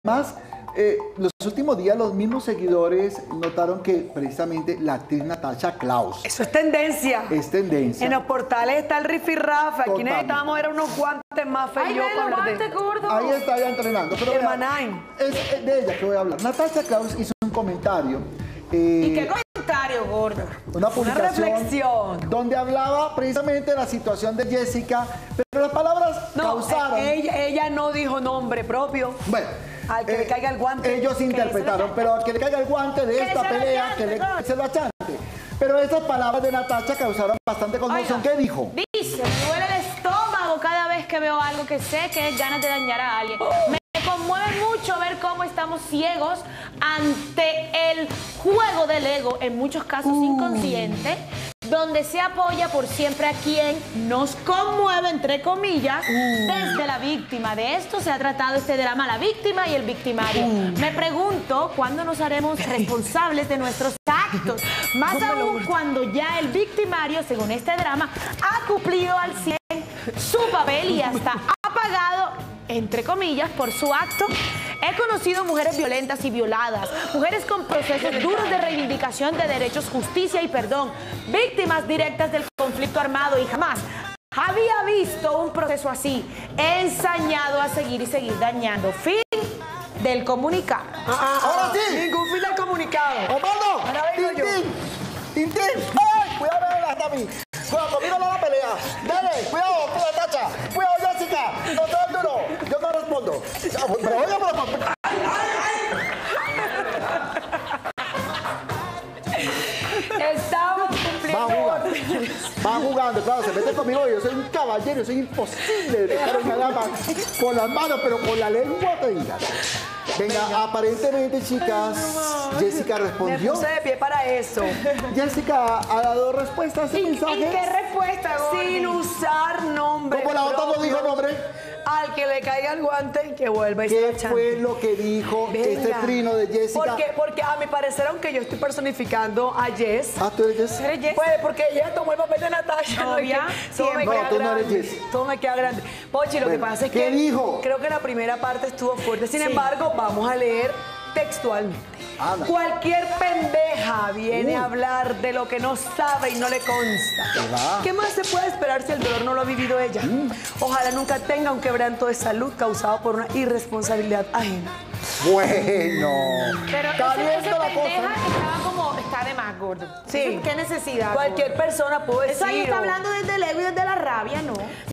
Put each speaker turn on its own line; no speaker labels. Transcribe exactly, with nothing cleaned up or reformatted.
Además, eh, los últimos días los mismos seguidores notaron que precisamente la actriz Natasha Klaus
Eso es tendencia.
es tendencia.
En los portales está el rifirrafe. Aquí necesitábamos era unos guantes más feos.
Ay, guantes gordos.
Ahí está ya entrenando. Pero
De
vea,
Manaim.
es de ella que voy a hablar. Natasha Klaus hizo un comentario. Eh,
¿Y qué comentario, gordo?
Una publicación
reflexión.
donde hablaba precisamente de la situación de Jessica, pero las palabras
No,
causaron...
eh, ella, ella no dijo nombre propio.
Bueno,
Al que le caiga el guante.
ellos interpretaron, pero al que le caiga el guante de
Que
esta
se lo
pelea,
achante,
que le,
¿no?
que se lo achante. Pero esas palabras de Natasha causaron bastante conmoción.
Oiga,
¿Qué dijo?
Dice, me duele el estómago cada vez que veo algo que sé que es ganas de dañar a alguien. Me conmueve mucho ver cómo estamos ciegos ante el juego del ego, en muchos casos inconsciente, donde se apoya por siempre a quien nos conmueve, entre comillas, desde la víctima. De esto se ha tratado este drama, la víctima y el victimario. Me pregunto cuándo nos haremos responsables de nuestros actos, más aún cuando ya el victimario, según este drama, ha cumplido al cien su papel y hasta ha pagado, entre comillas, por su acto. He conocido mujeres violentas y violadas, mujeres con procesos duros de reivindicación de derechos, justicia y perdón, víctimas directas del conflicto armado y jamás había visto un proceso así. He ensañado a seguir y seguir dañando. Fin del comunicado.
Ah, ah,
Ahora sí.
Ningún fin del comunicado.
¡Osvaldo!
Ahora vengo yo.
¡Tintín! ¡Tintín! ¡Ay! ¡Cuidado, hasta mí! ¡Cuidado, míralo a la pelea! ¡Dale! ¡Cuidado, Natasha! ¡Cuidado, Jessica! ¡No te das duro! Yo no respondo. Pero oye, pero...
Estamos
Va
cumpliendo
jugando,
órdenes.
va jugando, claro, se mete conmigo, yo soy un caballero, yo soy imposible dejar una dama con las manos, pero con la lengua te digas. Venga, aparentemente, chicas, Jessica
Me
respondió.
puse de pie para eso.
Jessica ha dado respuesta a ese
¿Y
mensaje.
qué respuesta, Gordy?
Sin usar nombre.
Como la otra no
propio.
dijo nombre.
Al que le caiga el guante y que vuelva y se
¿Qué
lo achante.
fue lo que dijo este
Venga.
trino de Jessica?
Porque, porque a mi parecer, aunque yo estoy personificando a Jess,
Ah, tú eres Jessica.
¿Eres Jess?
pues porque ella tomó el papel de Natasha. ¿no?
Obvia,
Y que todo me
siempre.
queda
No, tú no eres
grande.
Jess.
Todo me queda grande. Pochi, lo
Bueno,
que pasa es
¿qué
que
dijo?
creo que la primera parte estuvo fuerte. Sin
Sí.
embargo, vamos a leer textualmente.
Anda.
Cualquier pendeja viene
Uy.
a hablar de lo que no sabe y no le consta.
¿Qué va?
¿Qué más se puede esperar si el dolor no lo ha vivido ella? Ojalá nunca tenga un quebranto de salud causado por una irresponsabilidad ajena.
Bueno.
Pero ese,
caliente
ese
la
pendeja
cosa.
estaba como, está de más, gordo.
Sí.
Eso, ¿qué necesidad?
Cualquier
gordo?
persona pudo decir.
Eso ahí está
o-
hablando desde el ego y desde la rabia, ¿no?